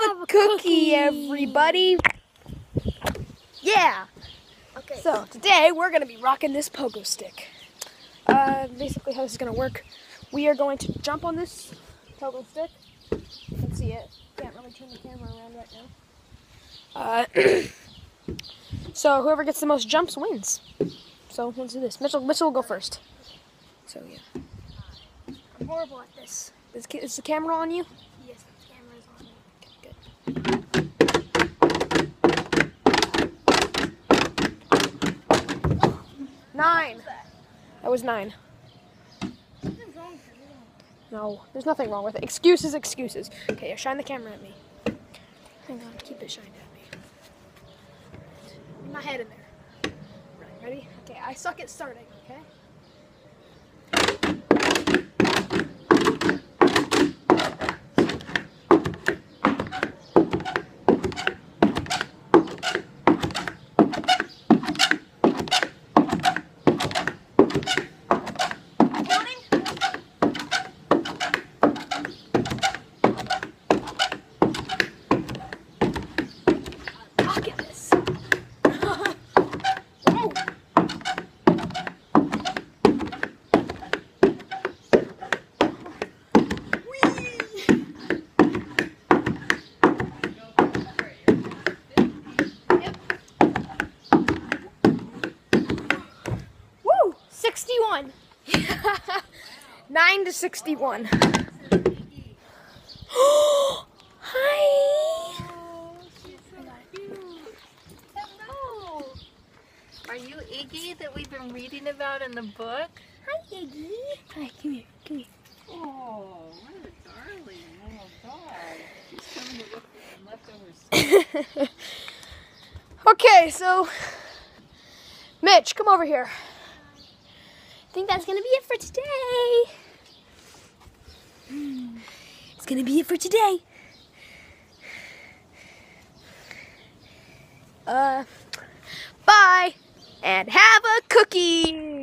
have a cookie, everybody. Yeah. Okay. So today we're gonna be rocking this pogo stick. Basically how this is gonna work, we are going to jump on this pogo stick. You can see it. Can't really turn the camera around right now. So whoever gets the most jumps wins. So let's do this. Mitchell will go first. So yeah. I'm horrible at this. Is the camera on you? Yes, the camera is on me. Good. 9. That was 9. Something's wrong with it. No, there's nothing wrong with it. Excuses. Okay, shine the camera at me. Hang on, keep it shined at me. Put my head in there. Right, ready? Okay, I suck at starting, okay? Woo! 61. 9 to 61. Hi. Hello. Are you Iggy that we've been reading about in the book? Hi, Iggy. Hi, come here. Oh, what a darling little dog. She's coming to look for some leftovers. Okay, so Mitch, come over here. I think that's gonna be it for today. It's gonna be it for today. Bye and have a cookie.